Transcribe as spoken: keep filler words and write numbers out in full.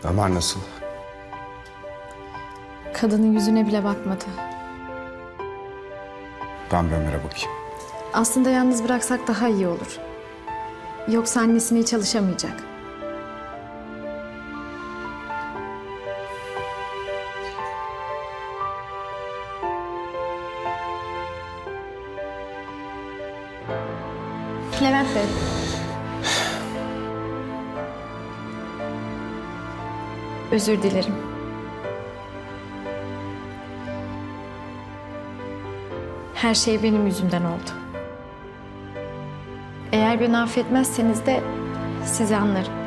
Ömer nasıl? Kadının yüzüne bile bakmadı. Ben bir Ömer'e bakayım. Aslında yalnız bıraksak daha iyi olur. Yoksa annesine hiç alışamayacak. Levent Bey. Özür dilerim. Her şey benim yüzümden oldu. Eğer beni affetmezseniz de sizi anlarım.